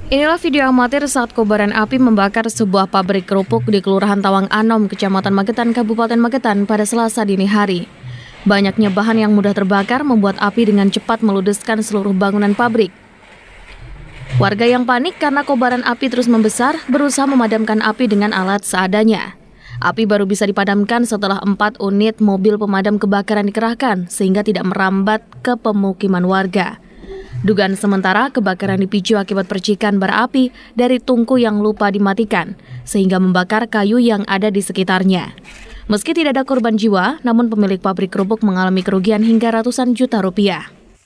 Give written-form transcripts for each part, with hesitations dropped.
Inilah video amatir saat kobaran api membakar sebuah pabrik kerupuk di Kelurahan Tawang Anom, Kecamatan Magetan, Kabupaten Magetan pada Selasa dini hari. Banyaknya bahan yang mudah terbakar membuat api dengan cepat meludeskan seluruh bangunan pabrik. Warga yang panik karena kobaran api terus membesar berusaha memadamkan api dengan alat seadanya. Api baru bisa dipadamkan setelah 4 unit mobil pemadam kebakaran dikerahkan sehingga tidak merambat ke pemukiman warga. Dugaan sementara kebakaran dipicu akibat percikan bara api dari tungku yang lupa dimatikan, sehingga membakar kayu yang ada di sekitarnya. Meski tidak ada korban jiwa, namun pemilik pabrik kerupuk mengalami kerugian hingga ratusan juta rupiah.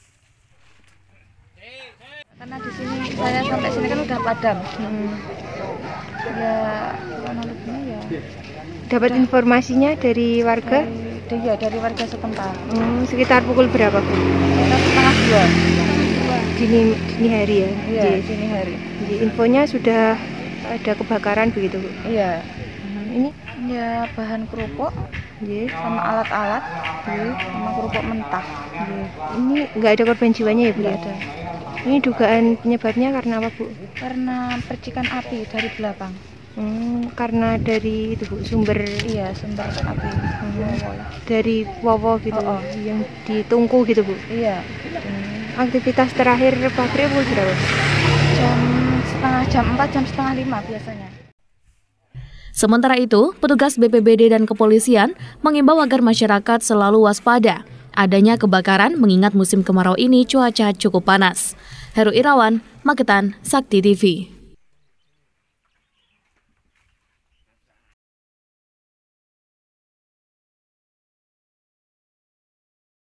Karena di sini saya sampai sini kan udah padam. Ya, ya. Dapat informasinya dari warga? Dari warga setempat. Sekitar pukul berapa, Bu? Sekitar 1:30. Dini hari ya? Iya, dini hari. Jadi infonya sudah ada kebakaran begitu, Bu? Iya. Ini ya bahan kerupuk, sama alat-alat, sama kerupuk mentah. Ini nggak ada korban jiwanya ya, Bu? Nggak ada. Ini dugaan penyebabnya karena apa, Bu? Karena percikan api dari belakang. Karena dari itu, Bu, sumber api. Dari wowo gitu, yang ditungku gitu, Bu? Iya. Aktivitas terakhir pabrik pukul berapa? Jam 4, jam setengah 5 biasanya. Sementara itu, petugas BPBD dan kepolisian mengimbau agar masyarakat selalu waspada adanya kebakaran mengingat musim kemarau ini cuaca cukup panas. Heru Irawan, Magetan, Sakti TV.